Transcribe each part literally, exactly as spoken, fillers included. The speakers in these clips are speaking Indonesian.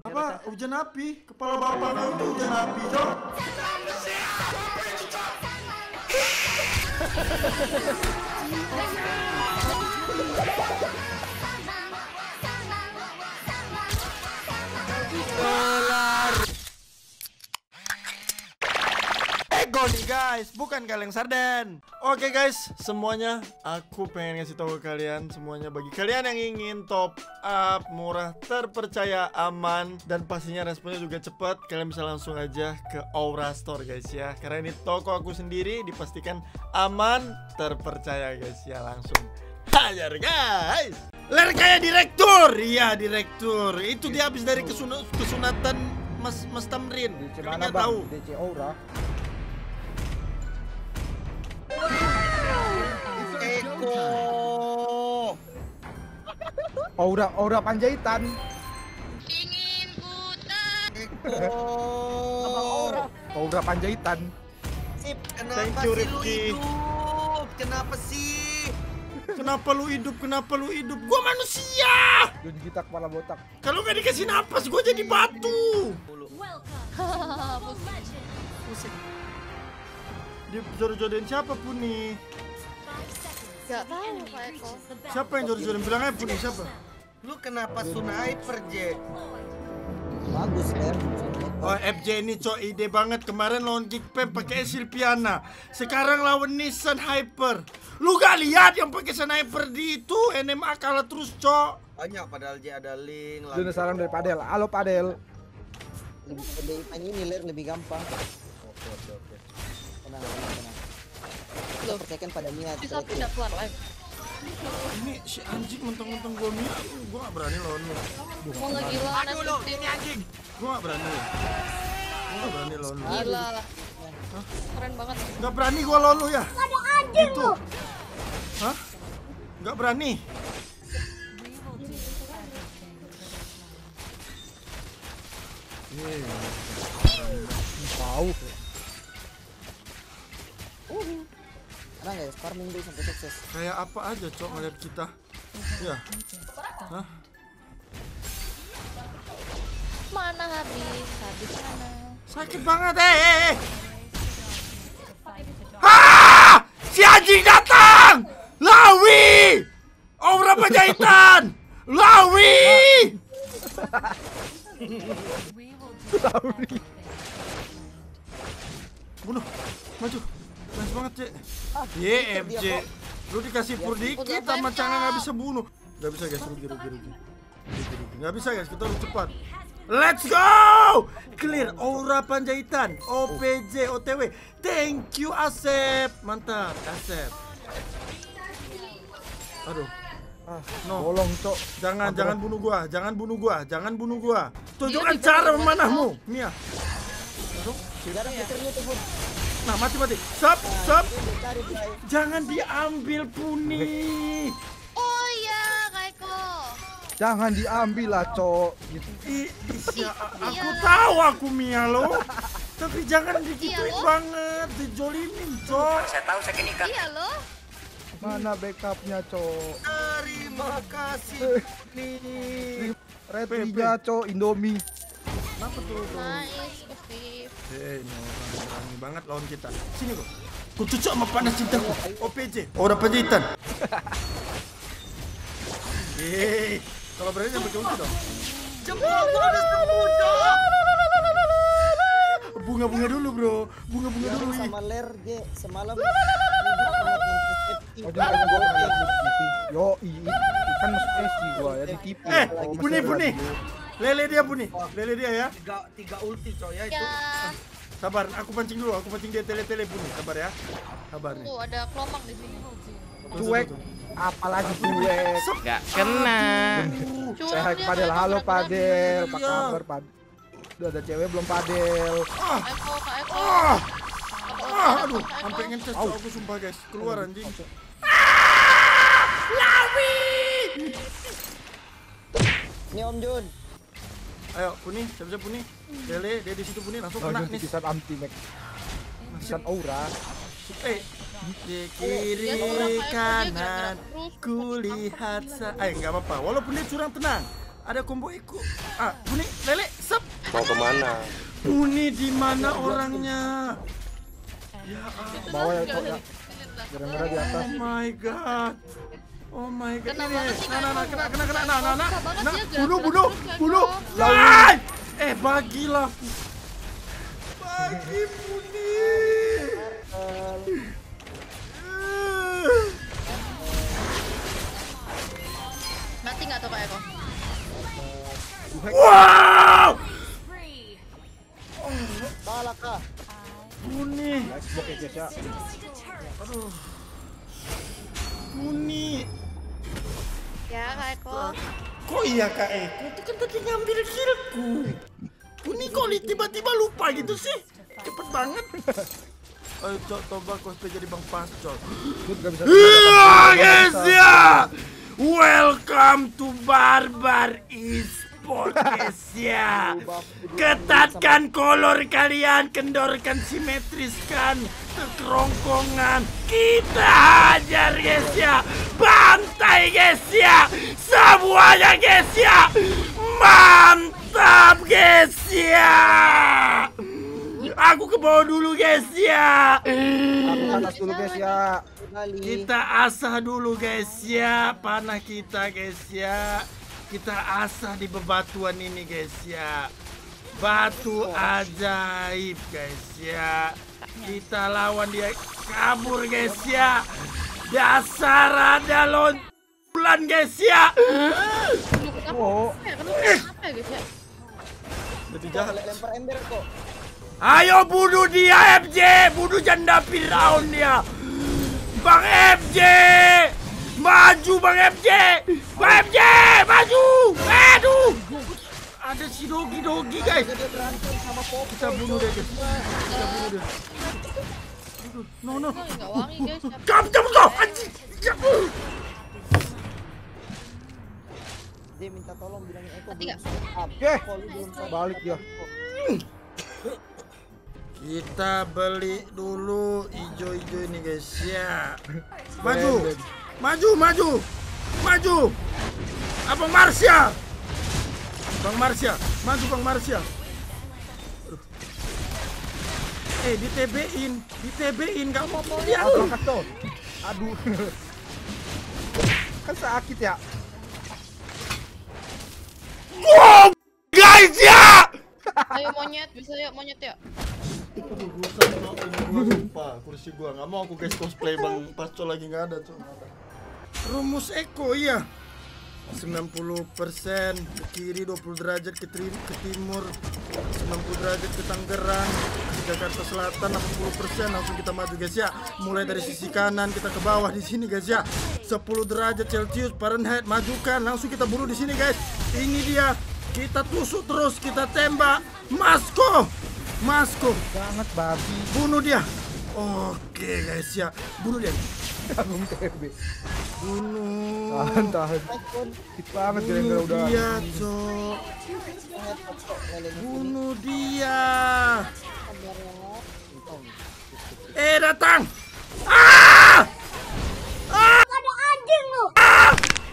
Apa? Hujan api? Kepala bapak kau itu hujan api, Cok. Ego nih guys, bukan kaleng sarden. Oke guys, semuanya aku pengen ngasih tahu ke kalian semuanya, bagi kalian yang ingin top up murah, terpercaya, aman, dan pastinya responnya juga cepat, kalian bisa langsung aja ke Aura Store guys ya. Karena ini toko aku sendiri, dipastikan aman, terpercaya guys ya. Langsung hajar guys. Ler kayak direktur, iya direktur. Itu dia habis dari kesunat kesunatan Mas Mas Tamrin. Kalian nggak tahu? D C Aura. Eko. Aura, Aura Panjaitan. Ingin putar. Eko. Aura. Aura Panjaitan. Sip, kenapa Thank you, sih lu Rifki. hidup? Kenapa sih? Kenapa lu hidup? Kenapa lu hidup? Gua manusia. Jun kita kepala botak. Kalau nggak dikasih napas, gua jadi batu. Pusing. Dia jodoh-jodohin siapa pun nih? Gak tahu Pak Eko. Siapa yang jodoh-jodohin? Bilang aja pun nih siapa? Lu kenapa sniper, J? Bagus, Ler. Oh, F J ini cok ide banget. Kemarin lawan Geekpem pakai Silpiana. Sekarang lawan Nissan Hyper. Lu gak lihat yang pakai sniper di itu N M A kalah terus cok. Banyak padahal J ada link. Jun salam dari Padel. Halo Padel. Lebih lebih ini Ler lebih gampang. Oke oke oke. Tenang, tenang, tenang. Kita Loh, percayakan pada niat. bisa tidak keluar live. Ini si anjing mentang-mentang gua mia. Gua gak berani lawan lu. Mau ngegila Aduh lu, ini anjing. Gua gak berani. Gua gak berani lawan lu. Gila lah. Keren banget. Gak berani gua lawan lu ya. Ada anjing lu. Hah? Gak berani. Tahu. Tenang guys, farming dulu sampai sukses. Kayak apa aja cok ngeliat kita. Ya. Hah? Mana habis? Habis mana? Sakit banget eh. eh, eh. Ah! Si anjing datang. Lawi. Aura Panjaitan. Lawi. Lawi. Bunuh. Maju. Nice banget, Cek. Ye, F J. Lu dikasih pur dikit sama Canga nggak bisa bunuh. Nggak bisa, guys. Rugi, rugi, rugi. Rugi, rugi. Nggak bisa, guys. Kita harus cepat. Let's go! Clear. Aura Panjaitan. O P J, O T W. Thank you, Asep. Mantap, Asep. Aduh. Ah, No. bolong, Cok. Jangan, Apa? jangan bunuh gua. Jangan bunuh gua. Jangan bunuh gua. Tunjukkan cara memanahmu, Mia. Aduh. Tidak ada fiturnya tuh, Bun. Nah, mati mati. Sap, sap. Cari Bray. Jangan diambil Puni. Oh iya, Kak Eko. Jangan diambil lah, Cok. Gitu. I, i- ya, aku tahu aku Mia lo. Tapi jangan digituin Iya, lo. banget, dijolimin, Cok. Iya loh. Mana backupnya, Cok? Terima kasih nih. Red P, P. tiga, Cok, Indomie. Kenapa tuh, bro? Nice, Steve. Eh, ini orang berani banget lawan kita. Sini kok. Ku cucuk sama panas cintaku. O P J, Aura Panjaitan. Yeay. Kalau berani jangan pakai ulti dong. Jempol gua udah sembuh, Dok. Bunga-bunga dulu, bro. Bunga-bunga Yang dulu. sama Ler, J, semalam. Oh, jangan gua lagi di T V. Yo, i, i- kan masuk S D gua ya di T V. Eh, Oh, masih Buni, ada Buni. radio. Lele dia, Buni. Lele dia ya. Tiga tiga ulti coy ya itu. Ya. Sabar, aku pancing dulu. Aku pancing dia tele-tele, Buni. Sabar ya. Sabar nih. Tuh ada kelomang di sini. Cuek. Apalagi cuek. Gak kena. Saya hai dia, Padel. Kak Eko, Halo berat-berat. Padel. Apa Iya. kabar, Padel? Udah ada cewek belum, Padel? Ah, Kak Eko, Kak Eko. ah, Kak Eko, ah, Kak aduh. Eko. Sampai ngeces Au. aku sumpah, guys. Keluar anjing. Ini Om Jun. Ayo, Buni. Siap-siap, Buni. Lele, dia di situ, Buni. Langsung Oh, kena Jun nih. pisan anti Mac. Pisan Aura. Eh, di kiri kanan kulihat sa. Eh, nggak apa-apa. Walaupun dia curang, tenang. Ada combo ikut. Ah, Buni, Lele, mana? Puni di mana orangnya? Ya Itu Bawa ya, nggak kok, usah ya. dipilih lah. Gara-gara di atas. Oh my god. Oh my god. Kena Ini, banget sih, nah, nah, nah, Kak. kena, kena, kena, nah, nah, nah, Susah banget nah, dia, bunuh, gerak bunuh, terus, bunuh. Kak. Ay! Eh, bagilah. Bagi Puni. Mati nggak tuh Kak Eko? Wow! Balak kah? Puni. Nice block ya guys ya. Aduh. Puni. Ya Kak Eko. Kok iya Kak Eko? Itu kan tadi ngambil killku. Puni kok li- tiba-tiba lupa gitu sih? Cepet banget. Ayo Cok, coba cosplay jadi Bang Pacol. Good, gak bisa. Iya guys ya. Welcome to Barbar Esport guys ya. Ketatkan kolor kalian, kendorkan simetriskan kerongkongan. Kita hajar guys ya. Bantai guys ya. Semuanya guys ya. Mantap guys ya. Aku ke bawah dulu guys ya. Aku panas dulu guys ya. Kali. Kita asah dulu guys ya. Panah kita guys ya. Kita asah di bebatuan ini guys ya. Batu ajaib guys ya. Kita lawan dia kabur guys ya. Dasar ada lonculan guys ya. Oh, Eh, kenapa ya guys ya? Jadi Kok lempar ember kok. Ayo bunuh dia F J. Bunuh janda Firaun dia. Bang F J. Maju Bang F J. Bang F J, maju. Aduh. Ada si Dogi Dogi guys. Dia berantem sama Popo. Kita bunuh dia guys. Kita bunuh dia. Aduh, no no. Nggak nggak wangi guys. Kamu kamu kau anjing. Dia minta tolong bilangin Eko. Mati nggak? oke. Balik dia. Kita beli dulu ijo-ijo ini guys ya. Maju. Maju, maju. Maju. Abang Marsha. Bang Marsha, maju Bang Marsha. Aduh. Eh, di T B-in, di T B-in enggak mau mau lihat. Aduh, kacau. Aduh. Kan sakit ya. Wow, guys ya. Ayo monyet, bisa yuk monyet yuk. Aduh, rusak cok, ini gua sumpah, kursi gua nggak mau aku guys cosplay Bang Pacol lagi nggak ada cok. Rumus Eko iya. sembilan puluh persen ke kiri, dua puluh derajat ke, tri- ke timur, sembilan puluh derajat ke Tangerang, ke Jakarta Selatan, delapan puluh persen langsung kita maju guys ya. Mulai dari sisi kanan kita ke bawah di sini guys ya. sepuluh derajat Celcius Fahrenheit, majukan, langsung kita bunuh di sini guys. Ini dia. Kita tusuk terus, kita tembak. Masko. Masko. Banget babi. Bunuh dia. Oke guys ya. Bunuh dia. Tanggung T B. Bunuh. Tahan, tahan. Sakit banget gara-gara Bunuh udah. dia, Cok. Bunuh dia. Eh, datang. Ah! Ah! Ada anjing lu. Ah!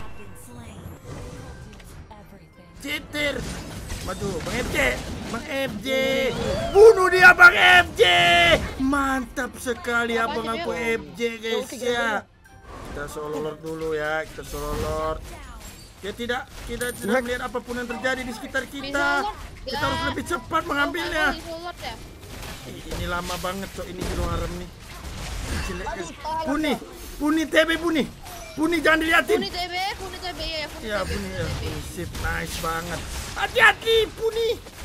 Cetir. Maju, Bang F J. Bang F J. Bunuh dia, Bang F J. Mantap sekali abang aku F J guys ya. Kita solo lord dulu ya, kita solo lord. Ya tidak, kita tidak melihat apapun yang terjadi di sekitar kita. Kita harus lebih cepat mengambilnya. Ih, ini lama banget cok, ini hero harem nih. Jelek guys. Puni, Puni T B Puni. Puni jangan diliatin. Puni T B, Puni T B ya, Puni Ya T B. Puni ya. Sip, nice banget. Hati-hati Puni.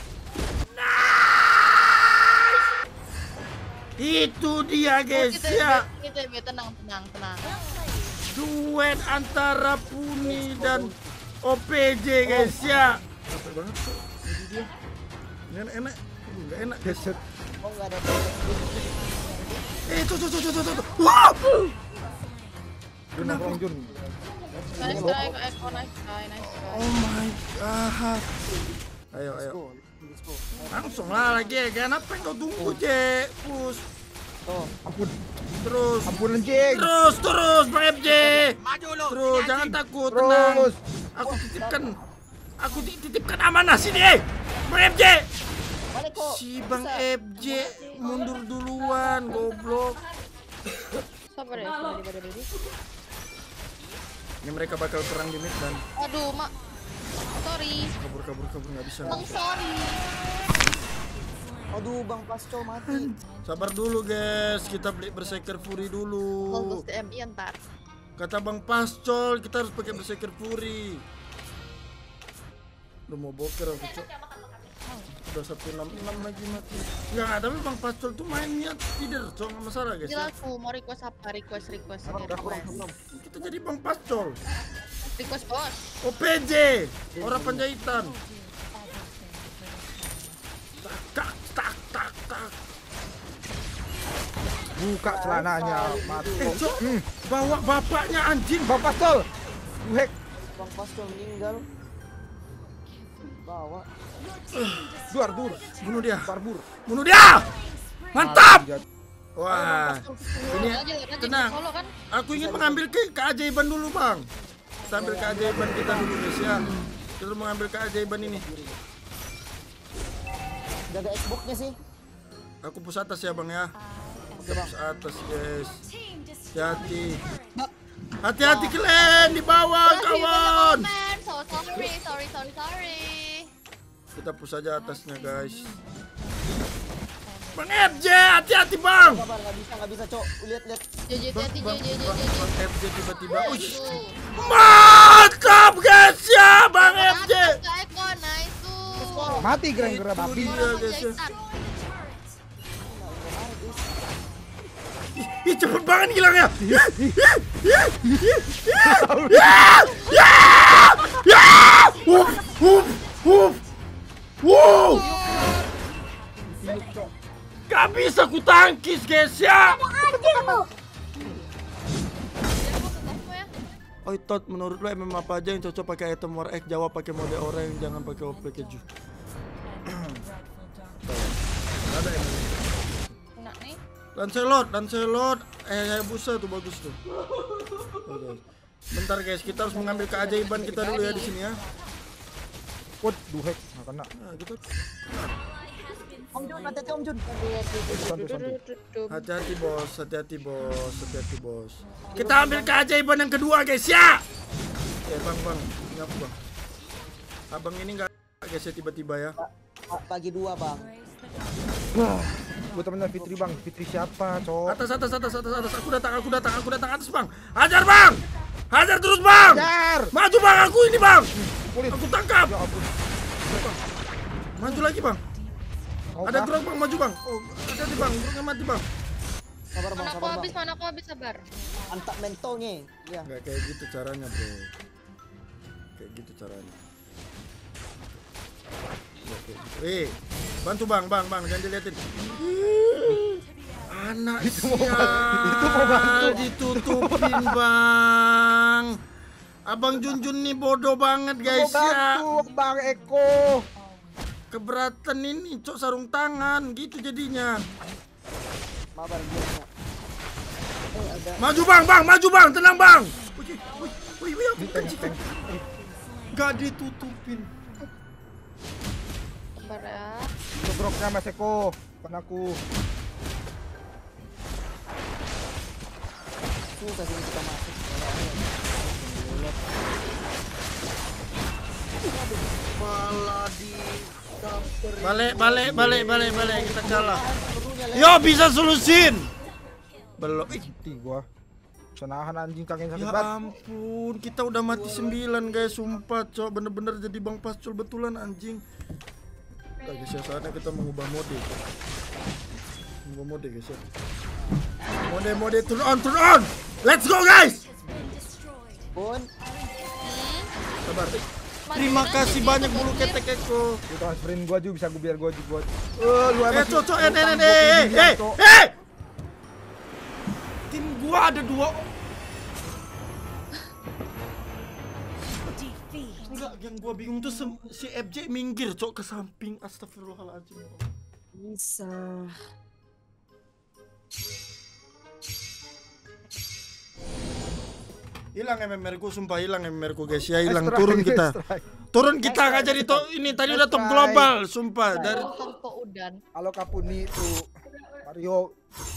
Nice. Itu dia guys ya. Puni T B, tenang, tenang, tenang. Duet antara Puni dan O P J guys ya. Capek banget tuh. Jadi dia. Ini enak. Aduh, nggak enak guys. Headset. Oh enggak ada. Eh, tuh tuh tuh tuh tuh tuh. Wah! Jun, nongkrong Jun. Nice try, Eko, nice try, nice try. Oh my god. Ayo, ayo. Let's go. Langsung lah lagi ya. Kenapa kau tunggu, J? Push. Tuh. Ampun. Terus. Ampun anjing. Terus, terus, Bang F J. Maju lu. Terus, jangan takut, tenang. Terus. Aku titipkan. Aku titipkan amanah sini, eh. Bang F J. Eko. Si Bang Bisa. F J mundur duluan, goblok. Sabar ya, sabar daripada ready. Ini mereka bakal perang di mid dan Aduh, mak. Sorry. kabur kabur kabur nggak bisa. Bang, sorry. Aduh, Bang Pascol mati. Sabar dulu guys, kita beli berserker fury dulu. Hold D M I ntar. Kata Bang Pascol, kita harus pakai berserker fury. Udah mau boker aku cok. Udah satu enam enam lagi mati. Enggak, tapi Bang Pascol tuh mainnya feeder cok, nggak masalah guys. Ya. Jelas aku mau request apa? Request, request, Kurang, kurang, request. kurang. Kita jadi Bang Pascol. Request bos. O P J, orang Panjaitan. Tak tak tak tak. Buka celananya, mati. Eh cok, Hmm, bawa bapaknya anjing. Bang Pascol. Hack. Bang Pascol meninggal. Bawa. Duar, dur. Bunuh dia, Barbur. bunuh dia. Mantap. Mati, Wah, ini Aja, aja, tenang. solo kan? Aku ingin mengambil ke keajaiban dulu bang. Kita ambil keajaiban kita dulu guys ya. Kita mengambil keajaiban ini. Jaga Xbox-nya sih. Aku push atas ya bang ya. Kita push atas guys. Hati-hati. Hati-hati kalian di bawah kawan. Man, so sorry, sorry, sorry, sorry. Kita push aja atasnya guys. Bang F J, hati-hati bang. Kabar nggak bisa, nggak bisa, Cok. Lihat, lihat. J J T Bang, J bang, J J bang, J. bang F J tiba-tiba. Nice, Uish. tuh. Mantap guys ya bang F J. Atas, Eko, nice tuh. Mati gara-gara Itu babi. dia guys ya. Jahitan. Ih cepet banget hilangnya. Wup wup wup. Wow. Gak bisa ku tangkis guys ya. Oh Tot, menurut lo M M apa aja yang cocok pakai item War X? Jawab pakai mode orang, jangan pakai O P keju. Ada M M. Enak nih. Lancelot, Lancelot, eh busa tuh bagus tuh. Oke. Bentar guys, kita harus mengambil keajaiban kita dulu ya di sini ya. What? Duh, hack. Nggak kena. Nah, gitu. Om Jun, hati-hati Om Jun. Santai, santai. Hati-hati bos, hati-hati bos, hati-hati bos. Kita ambil keajaiban yang kedua guys ya. Eh bang bang, ini aku bang. Abang ini nggak guys ya tiba-tiba ya. Pak, pagi dua, Bang. Wah, gue temennya Fitri bang. Fitri siapa, cowok? Atas atas atas atas atas. Aku datang, aku datang, aku datang atas bang. Hajar bang, hajar terus bang. Hajar. Maju bang, aku ini bang. Kulit. Aku tangkap. Ya ampun. Maju lagi bang. Mau Ada kah? grok bang, maju bang. Oh, hati-hati bang, groknya mati bang. Sabar, Bang, Mana aku sabar, habis, Bang. mana aku habis, sabar. Antak mentonya. Iya. Nggak kayak gitu caranya bro. Kayak gitu caranya. Nggak kayak gitu. Eh, bantu bang, bang, bang, jangan diliatin. Anak Itu mau sial, bantu, itu mau bantu. ditutupin bang. Abang Junjun nih bodoh banget guys Mau ya. bantu, Bang Eko. Keberatan ini cok sarung tangan gitu jadinya. Mabar dia. Eh, ada. Maju bang, bang, maju bang, tenang bang. Wih, wih, wih, wih, aku Tank, kencing. tank. Gak ditutupin. Sabar ya. Gebroknya Mas Eko. Bukan aku. Susah sih kita masuk. Malah di Balik, balik, balik, balik, balik, kita kalah. Yo, bisa solusin. Belum. Ih, Mati gua. Bisa nahan anjing kakinya sakit ya banget. ampun, kita udah mati sembilan guys, sumpah cok, bener-bener jadi Bang Pascul betulan anjing. Oke guys ya, saatnya kita mengubah mode. Mengubah mode guys ya. Mode, mode, turn on, turn on. Let's go guys. Pun Sabar. Terima kasih banyak bulu ketek Eko. Lu transferin gua juga bisa gua biar gua juga. Eh, lu Eh, emang cok, cok, eh, lu eh, tanggung eh, eh, beginian, eh, Cok. eh. Tim gua ada dua. Enggak, yang gua bingung tuh sem- si F J minggir cok ke samping. Astagfirullahaladzim. bisa. Hilang M M R ku, sumpah hilang M M R ku guys ya, hilang. Nice Turun try, kita. nice try. Turun kita nggak jadi top ini tadi udah top Nice try. global, sumpah. Dari Langsung ke udan. Halo Kapuni tuh Mario